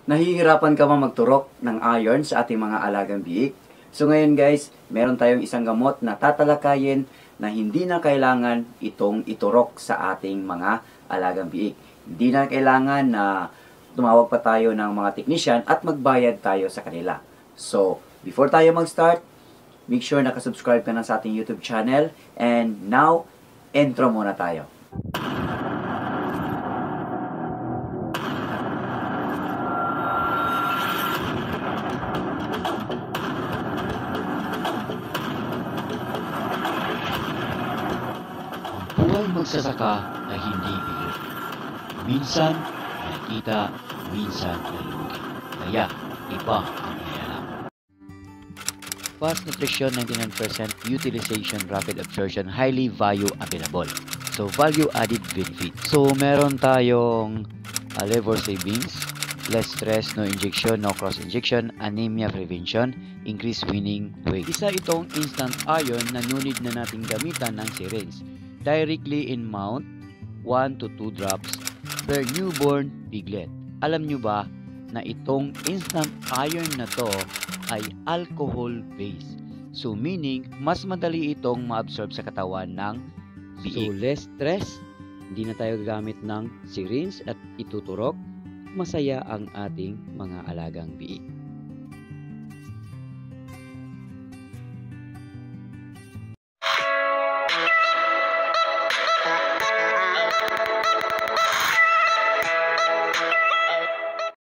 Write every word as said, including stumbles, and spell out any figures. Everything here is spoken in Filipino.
Nahihirapan ka ba magturok ng iron sa ating mga alagang biik? So ngayon guys, meron tayong isang gamot na tatalakayin na hindi na kailangan itong iturok sa ating mga alagang biik. Hindi na kailangan na tumawag pa tayo ng mga technician at magbayad tayo sa kanila. So, before tayo mag-start, make sure nakasubscribe ka na sa ating YouTube channel. And now, intro muna tayo. Buhay magsasaka na hindi biro. Minsan, nakita, minsan nalugi. Kaya, iba ang nangyayari. Fast nutrition, ninety-nine percent utilization, rapid absorption, highly value available. So, value added benefit. So, meron tayong uh, liver savings, less stress, no injection, no cross injection, anemia prevention, increased winning weight. Isa itong instant iron na nunid na nating gamitan ng syringe. Directly in mouth, one to two drops per newborn piglet. Alam nyo ba na itong instant iron na to ay alcohol-based? So meaning, mas madali itong ma-absorb sa katawan ng biik. So less stress, hindi na tayo gagamit ng syringe at ituturok. Masaya ang ating mga alagang biik.